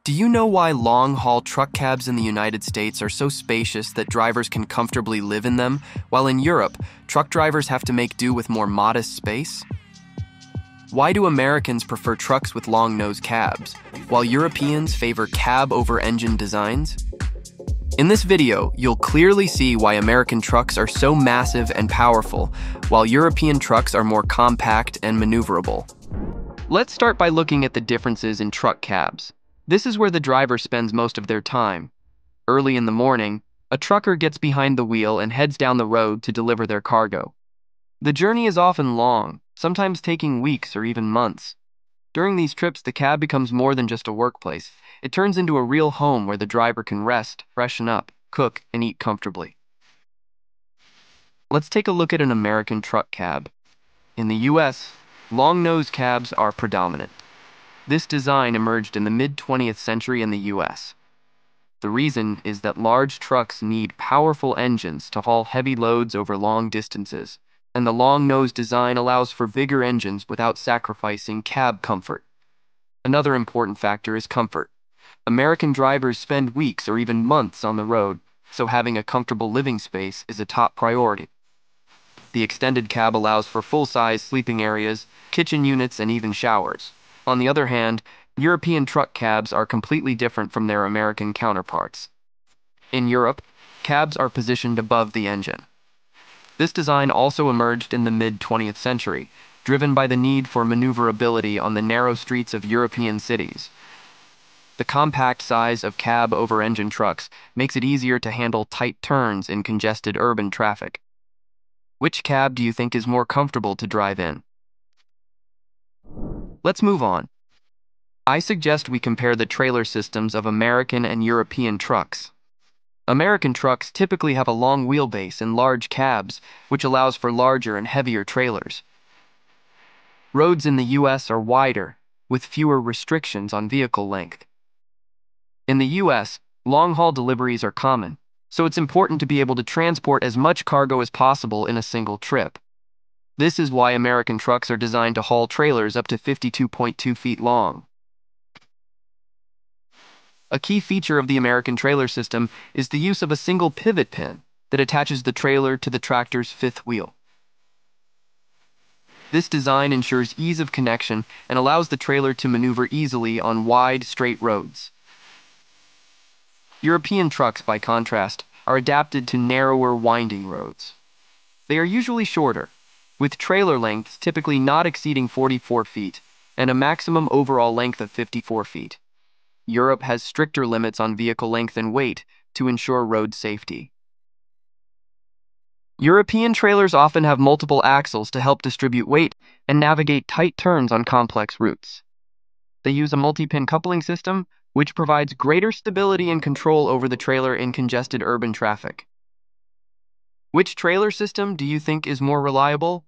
Do you know why long-haul truck cabs in the United States are so spacious that drivers can comfortably live in them, while in Europe, truck drivers have to make do with more modest space? Why do Americans prefer trucks with long-nose cabs, while Europeans favor cab-over-engine designs? In this video, you'll clearly see why American trucks are so massive and powerful, while European trucks are more compact and maneuverable. Let's start by looking at the differences in truck cabs. This is where the driver spends most of their time. Early in the morning, a trucker gets behind the wheel and heads down the road to deliver their cargo. The journey is often long, sometimes taking weeks or even months. During these trips, the cab becomes more than just a workplace. It turns into a real home where the driver can rest, freshen up, cook, and eat comfortably. Let's take a look at an American truck cab. In the US, long-nose cabs are predominant. This design emerged in the mid-20th century in the US. The reason is that large trucks need powerful engines to haul heavy loads over long distances, and the long-nose design allows for bigger engines without sacrificing cab comfort. Another important factor is comfort. American drivers spend weeks or even months on the road, so having a comfortable living space is a top priority. The extended cab allows for full-size sleeping areas, kitchen units, and even showers. On the other hand, European truck cabs are completely different from their American counterparts. In Europe, cabs are positioned above the engine. This design also emerged in the mid-20th century, driven by the need for maneuverability on the narrow streets of European cities. The compact size of cab-over-engine trucks makes it easier to handle tight turns in congested urban traffic. Which cab do you think is more comfortable to drive in? Let's move on. I suggest we compare the trailer systems of American and European trucks. American trucks typically have a long wheelbase and large cabs, which allows for larger and heavier trailers. Roads in the US are wider, with fewer restrictions on vehicle length. In the US, long-haul deliveries are common, so it's important to be able to transport as much cargo as possible in a single trip. This is why American trucks are designed to haul trailers up to 52.2 feet long. A key feature of the American trailer system is the use of a single pivot pin that attaches the trailer to the tractor's fifth wheel. This design ensures ease of connection and allows the trailer to maneuver easily on wide, straight roads. European trucks, by contrast, are adapted to narrower, winding roads. They are usually shorter, with trailer lengths typically not exceeding 44 feet and a maximum overall length of 54 feet. Europe has stricter limits on vehicle length and weight to ensure road safety. European trailers often have multiple axles to help distribute weight and navigate tight turns on complex routes. They use a multi-pin coupling system, which provides greater stability and control over the trailer in congested urban traffic. Which trailer system do you think is more reliable?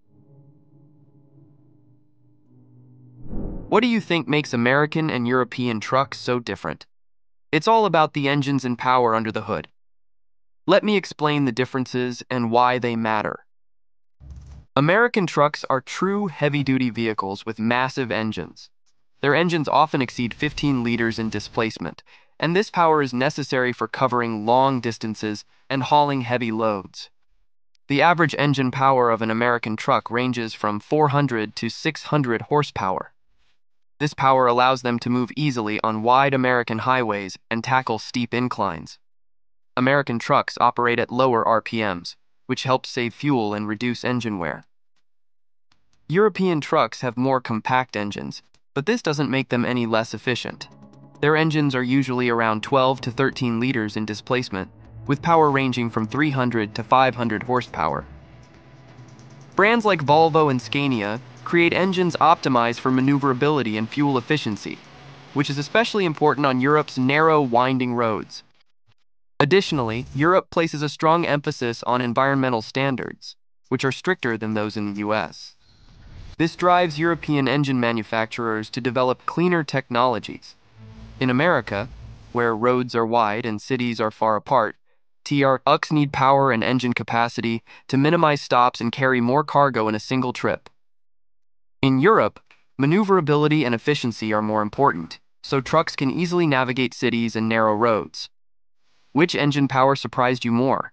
What do you think makes American and European trucks so different? It's all about the engines and power under the hood. Let me explain the differences and why they matter. American trucks are true heavy-duty vehicles with massive engines. Their engines often exceed 15 liters in displacement, and this power is necessary for covering long distances and hauling heavy loads. The average engine power of an American truck ranges from 400 to 600 horsepower. This power allows them to move easily on wide American highways and tackle steep inclines. American trucks operate at lower RPMs, which helps save fuel and reduce engine wear. European trucks have more compact engines, but this doesn't make them any less efficient. Their engines are usually around 12 to 13 liters in displacement, with power ranging from 300 to 500 horsepower. Brands like Volvo and Scania create engines optimized for maneuverability and fuel efficiency, which is especially important on Europe's narrow, winding roads. Additionally, Europe places a strong emphasis on environmental standards, which are stricter than those in the US. This drives European engine manufacturers to develop cleaner technologies. In America, where roads are wide and cities are far apart, trucks need power and engine capacity to minimize stops and carry more cargo in a single trip. In Europe, maneuverability and efficiency are more important, so trucks can easily navigate cities and narrow roads. Which engine power surprised you more?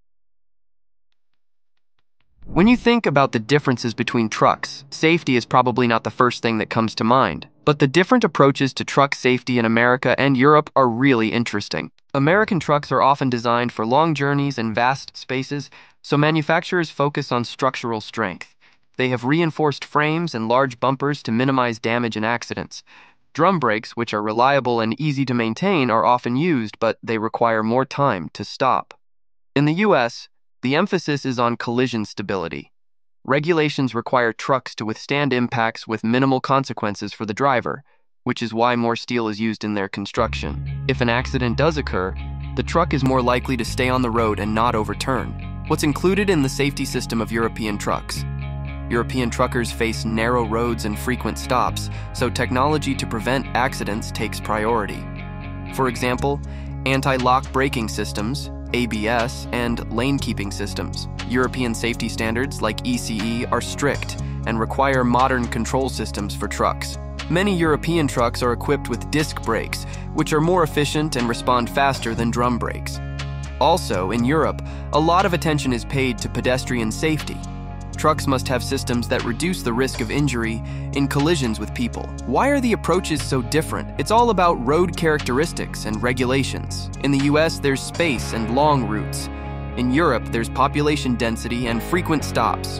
When you think about the differences between trucks, safety is probably not the first thing that comes to mind. But the different approaches to truck safety in America and Europe are really interesting. American trucks are often designed for long journeys and vast spaces, so manufacturers focus on structural strength. They have reinforced frames and large bumpers to minimize damage and accidents. Drum brakes, which are reliable and easy to maintain, are often used, but they require more time to stop. In the US, the emphasis is on collision stability. Regulations require trucks to withstand impacts with minimal consequences for the driver, which is why more steel is used in their construction. If an accident does occur, the truck is more likely to stay on the road and not overturn. What's included in the safety system of European trucks? European truckers face narrow roads and frequent stops, so technology to prevent accidents takes priority. For example, anti-lock braking systems, ABS, and lane-keeping systems. European safety standards like ECE are strict and require modern control systems for trucks. Many European trucks are equipped with disc brakes, which are more efficient and respond faster than drum brakes. Also, in Europe, a lot of attention is paid to pedestrian safety. Trucks must have systems that reduce the risk of injury in collisions with people. Why are the approaches so different? It's all about road characteristics and regulations. In the US, there's space and long routes. In Europe, there's population density and frequent stops.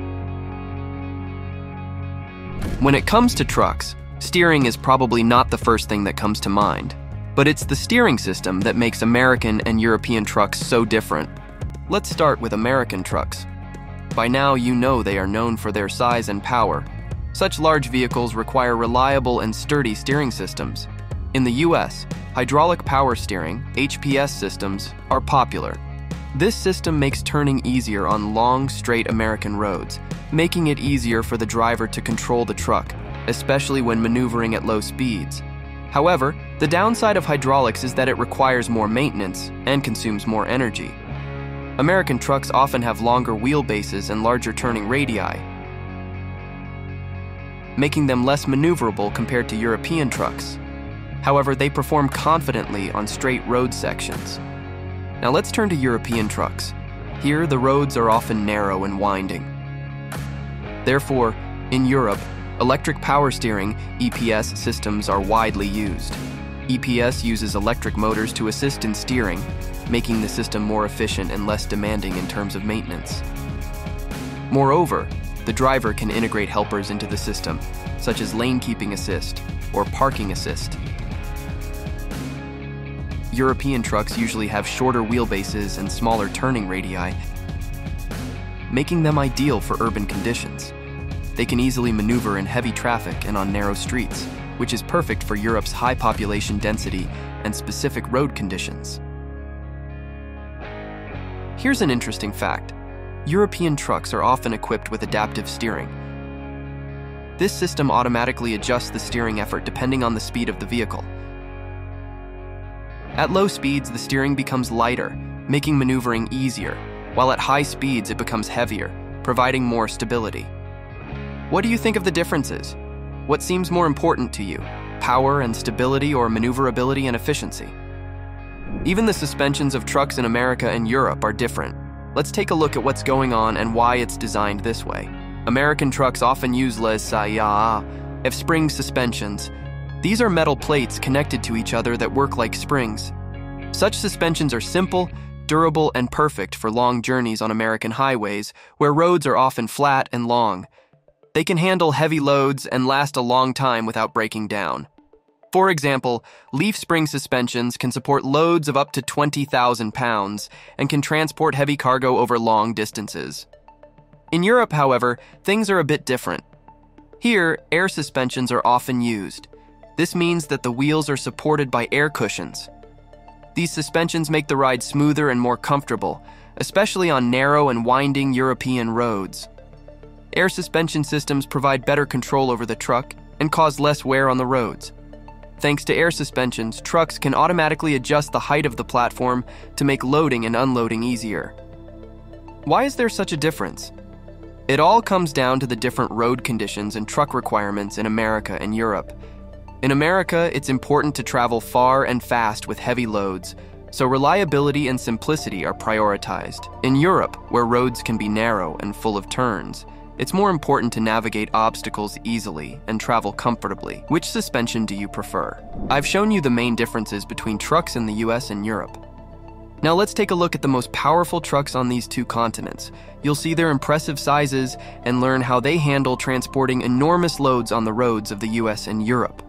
When it comes to trucks, steering is probably not the first thing that comes to mind. But it's the steering system that makes American and European trucks so different. Let's start with American trucks. By now, you know they are known for their size and power. Such large vehicles require reliable and sturdy steering systems. In the US, hydraulic power steering, HPS systems, are popular. This system makes turning easier on long, straight American roads, making it easier for the driver to control the truck, especially when maneuvering at low speeds. However, the downside of hydraulics is that it requires more maintenance and consumes more energy. American trucks often have longer wheelbases and larger turning radii, making them less maneuverable compared to European trucks. However, they perform confidently on straight road sections. Now let's turn to European trucks. Here, the roads are often narrow and winding. Therefore, in Europe, electric power steering, EPS, systems are widely used. EPS uses electric motors to assist in steering, making the system more efficient and less demanding in terms of maintenance. Moreover, the driver can integrate helpers into the system, such as lane keeping assist or parking assist. European trucks usually have shorter wheelbases and smaller turning radii, making them ideal for urban conditions. They can easily maneuver in heavy traffic and on narrow streets, which is perfect for Europe's high population density and specific road conditions. Here's an interesting fact. European trucks are often equipped with adaptive steering. This system automatically adjusts the steering effort depending on the speed of the vehicle. At low speeds, the steering becomes lighter, making maneuvering easier, while at high speeds it becomes heavier, providing more stability. What do you think of the differences? What seems more important to you, power and stability or maneuverability and efficiency? Even the suspensions of trucks in America and Europe are different. Let's take a look at what's going on and why it's designed this way. American trucks often use les spring suspensions. These are metal plates connected to each other that work like springs. Such suspensions are simple, durable, and perfect for long journeys on American highways, where roads are often flat and long. They can handle heavy loads and last a long time without breaking down. For example, leaf spring suspensions can support loads of up to 20,000 pounds and can transport heavy cargo over long distances. In Europe, however, things are a bit different. Here, air suspensions are often used. This means that the wheels are supported by air cushions. These suspensions make the ride smoother and more comfortable, especially on narrow and winding European roads. Air suspension systems provide better control over the truck and cause less wear on the roads. Thanks to air suspensions, trucks can automatically adjust the height of the platform to make loading and unloading easier. Why is there such a difference? It all comes down to the different road conditions and truck requirements in America and Europe. In America, it's important to travel far and fast with heavy loads, so reliability and simplicity are prioritized. In Europe, where roads can be narrow and full of turns, it's more important to navigate obstacles easily and travel comfortably. Which suspension do you prefer? I've shown you the main differences between trucks in the US and Europe. Now let's take a look at the most powerful trucks on these two continents. You'll see their impressive sizes and learn how they handle transporting enormous loads on the roads of the US and Europe.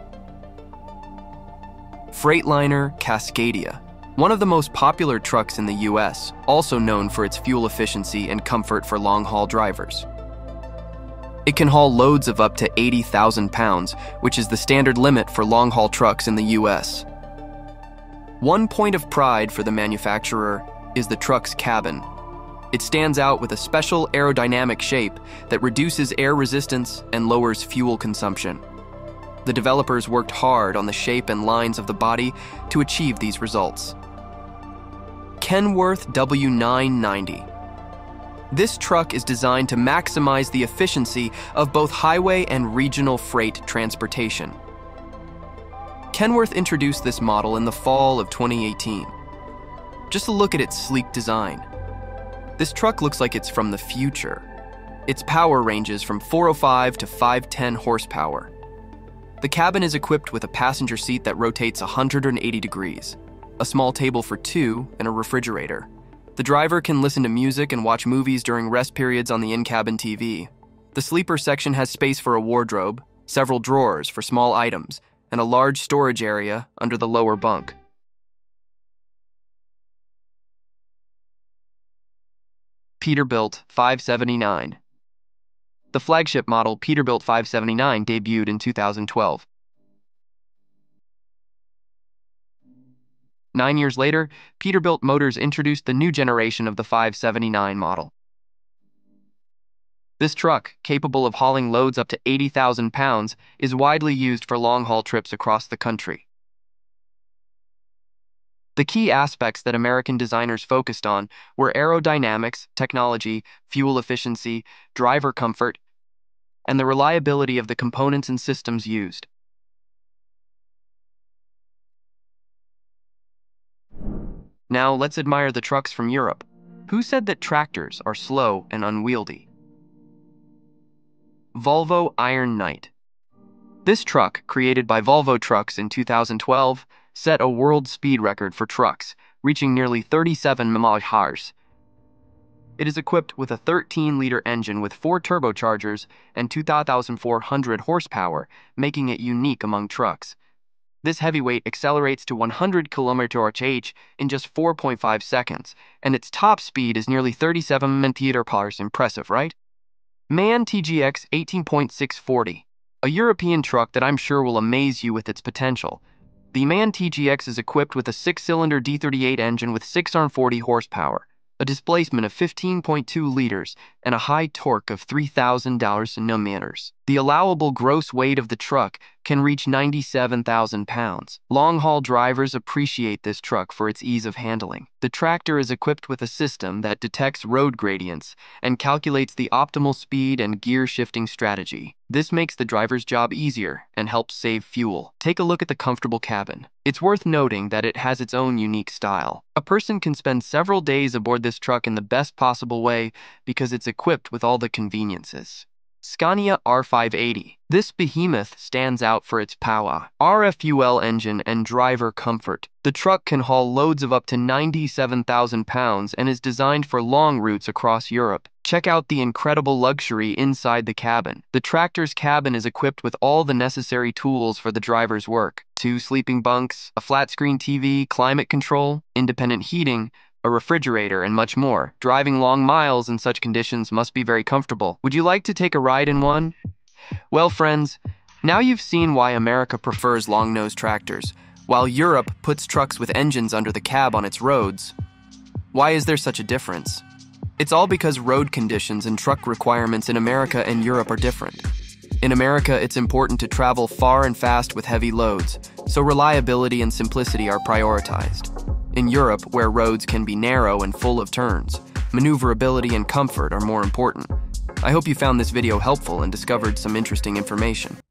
Freightliner Cascadia. One of the most popular trucks in the US, also known for its fuel efficiency and comfort for long-haul drivers. It can haul loads of up to 80,000 pounds, which is the standard limit for long-haul trucks in the US. One point of pride for the manufacturer is the truck's cabin. It stands out with a special aerodynamic shape that reduces air resistance and lowers fuel consumption. The developers worked hard on the shape and lines of the body to achieve these results. Kenworth W990. This truck is designed to maximize the efficiency of both highway and regional freight transportation. Kenworth introduced this model in the fall of 2018. Just a look at its sleek design. This truck looks like it's from the future. Its power ranges from 405 to 510 horsepower. The cabin is equipped with a passenger seat that rotates 180 degrees, a small table for two, and a refrigerator. The driver can listen to music and watch movies during rest periods on the in-cabin TV. The sleeper section has space for a wardrobe, several drawers for small items, and a large storage area under the lower bunk. Peterbilt 579. The flagship model Peterbilt 579 debuted in 2012. 9 years later, Peterbilt Motors introduced the new generation of the 579 model. This truck, capable of hauling loads up to 80,000 pounds, is widely used for long-haul trips across the country. The key aspects that American designers focused on were aerodynamics, technology, fuel efficiency, driver comfort, and the reliability of the components and systems used. Now let's admire the trucks from Europe. Who said that tractors are slow and unwieldy? Volvo Iron Knight. This truck, created by Volvo Trucks in 2012, set a world speed record for trucks, reaching nearly 37 mph. It is equipped with a 13-liter engine with 4 turbochargers and 2,400 horsepower, making it unique among trucks. This heavyweight accelerates to 100 km/h in just 4.5 seconds, and its top speed is nearly 37 mph. Impressive, right? MAN TGX 18.640, a European truck that I'm sure will amaze you with its potential. The MAN TGX is equipped with a 6-cylinder D38 engine with 640 horsepower, a displacement of 15.2 liters, and a high torque of 3,000 Nm. The allowable gross weight of the truck can reach 97,000 pounds. Long-haul drivers appreciate this truck for its ease of handling. The tractor is equipped with a system that detects road gradients and calculates the optimal speed and gear shifting strategy. This makes the driver's job easier and helps save fuel. Take a look at the comfortable cabin. It's worth noting that it has its own unique style. A person can spend several days aboard this truck in the best possible way because it's equipped with all the conveniences. Scania R580. This behemoth stands out for its power, RFUL engine, and driver comfort. The truck can haul loads of up to 97,000 pounds and is designed for long routes across Europe. Check out the incredible luxury inside the cabin. The tractor's cabin is equipped with all the necessary tools for the driver's work. 2 sleeping bunks, a flat-screen TV, climate control, independent heating, a refrigerator, and much more. Driving long miles in such conditions must be very comfortable. Would you like to take a ride in one? Well, friends, now you've seen why America prefers long-nosed tractors, while Europe puts trucks with engines under the cab on its roads. Why is there such a difference? It's all because road conditions and truck requirements in America and Europe are different. In America, it's important to travel far and fast with heavy loads, so reliability and simplicity are prioritized. In Europe, where roads can be narrow and full of turns, maneuverability and comfort are more important. I hope you found this video helpful and discovered some interesting information.